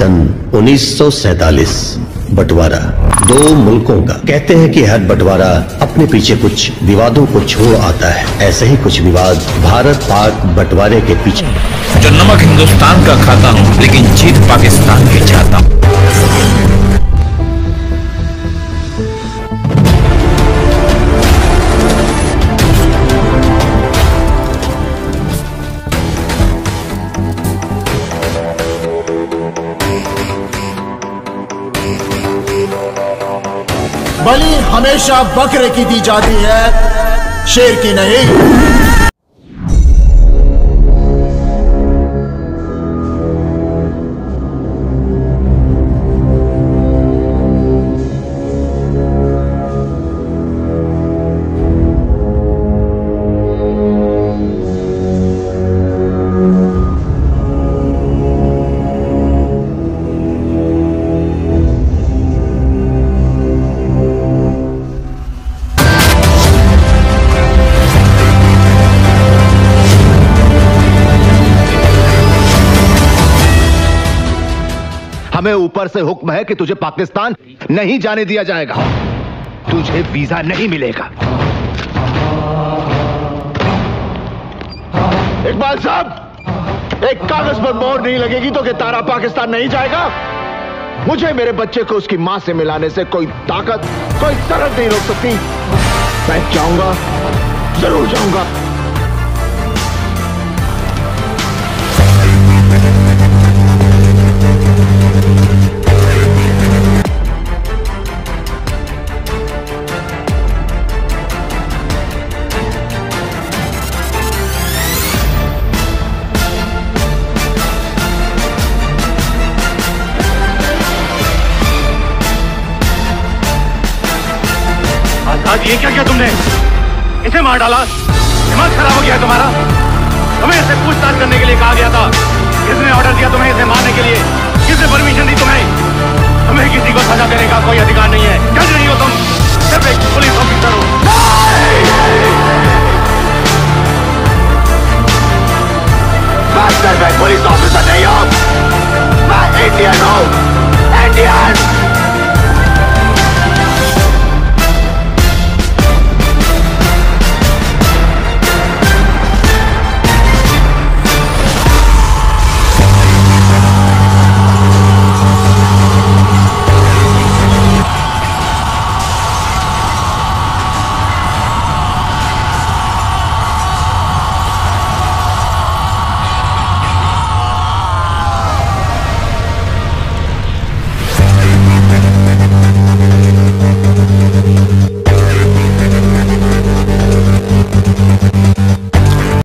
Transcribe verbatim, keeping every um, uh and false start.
सन उन्नीस सौ सैतालीस। बंटवारा दो मुल्कों का। कहते हैं कि हर बंटवारा अपने पीछे कुछ विवादों को छोड़ आता है। ऐसे ही कुछ विवाद भारत पाक बंटवारे के पीछे। जो नमक हिंदुस्तान का खाता हूँ लेकिन जीत पाकिस्तान की चाहता हूँ। बलि हमेशा बकरे की दी जाती है, शेर की नहीं। हमें ऊपर से हुक्म है कि तुझे पाकिस्तान नहीं जाने दिया जाएगा। तुझे वीजा नहीं मिलेगा। इकबाल साहब, एक कागज पर मोहर नहीं लगेगी तो कि तारा पाकिस्तान नहीं जाएगा। मुझे मेरे बच्चे को उसकी मां से मिलाने से कोई ताकत, कोई तरह नहीं रोक सकती। मैं जाऊंगा, जरूर जाऊंगा। आज ये क्या किया तुमने? इसे मार डाला? दिमाग खराब हो गया है तुम्हारा? तुम्हें इसे पूछताछ करने के लिए कहा गया था। किसने ऑर्डर दिया तुम्हें इसे मारने के लिए? किसने परमिशन दी तुम्हें?